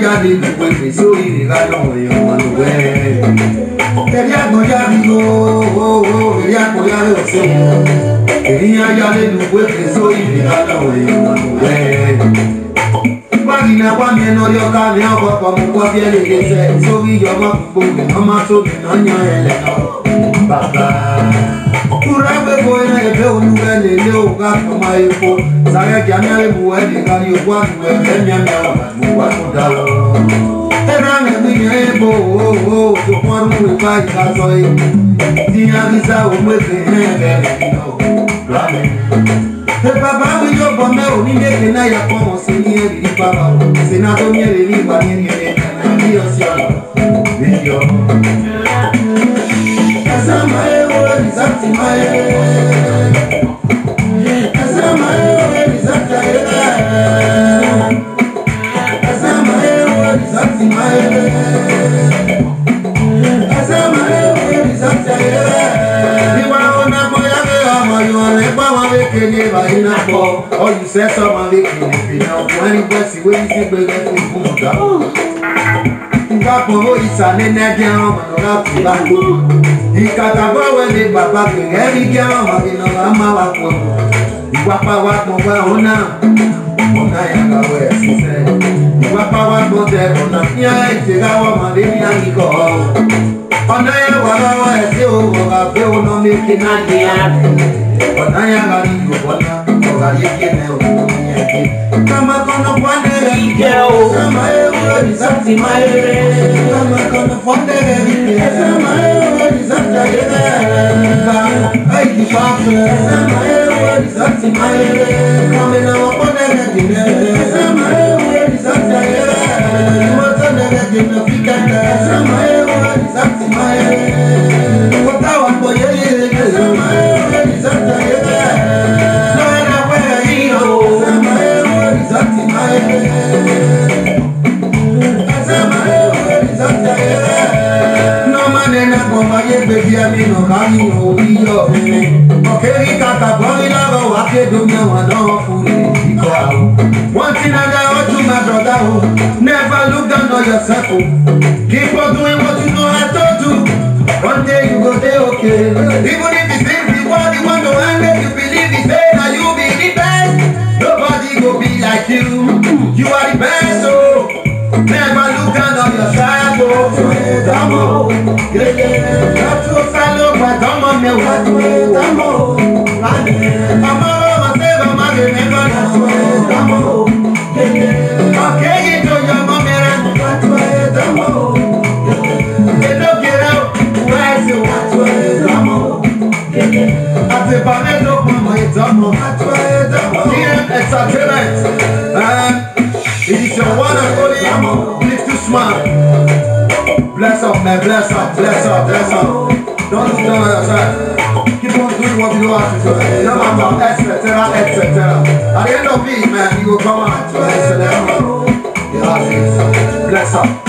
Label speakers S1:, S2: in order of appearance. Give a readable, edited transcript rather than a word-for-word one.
S1: ya de tu cuerpo, soy de gano, yo mando güey. Quería apoyar, digo, quería apoyar de los quería ya de tu cuerpo, soy de gano, yo mando güey. Bagina kwamie no yo kame ako kwa mukwa biele kese sobi yo makubu mama sobi no nyoele no baba urabe boyna ebe onuga lele oga kama ifo sare kiamia ebu edi kari okwa nuwe emia mia mukwa kudawo ebrame binye ebo to kwaru mwepa ikaso e tinya visa omweke ebe no rame papa we yo bombe oni meke na ya komo senior di papa senato miere ni banieri na dio sia video asama ewo rizati mae asama ewo rizati asama ewo rizati mae asama ewo rizati oh, you said something you know, when you see where you see where you go. Nga po isa nene gyan manoga fulango. Ikatabo wele baba ke eri gyan magino ama wa ko. Iwapa wa mo wa ona. Ona ya ga we sise. Iwapa wa mo de ona ya itega wa ma de ni aniko. Ona ya wa wa ese o ga fe o no me kinani ya. Ona ya ga ni go bona. Oga yeke ne o ni yeke. Kama kono kwande ike o. Kama ewo rizati maere. Kama kono kwande ike. Kama ewo rizati maere. Ai ki pape. Kama ewo rizati maere. Kama na wakwande ike. Kama ewo rizati maere. Wata nege ike fikanda. Kama ewo rizati maere. Wata wako yeye. Kama ewo rizati maere. No manena como ayer bebía mi no camino y yo okay kaka boy la go ake do me wana fure one thing I got to my brother never look down on yourself keep on doing what you know I told you one day you go there okay even if you think the world you want to end you believe it say now you be the best nobody go be like you are the best so never look down on yourself damo that's what I love but damo me what damo mama say mama never damo okay you do your mama what damo they don't get out where's the what damo at the banner no mama damo here exaggerate it is your one and only live to smile. Bless up, man, bless up, bless up, bless up. Don't look down on yourself. Keep on doing what you know how to do. No matter, etc., etc. At the end of it, man, you will come out to excellent. Bless up.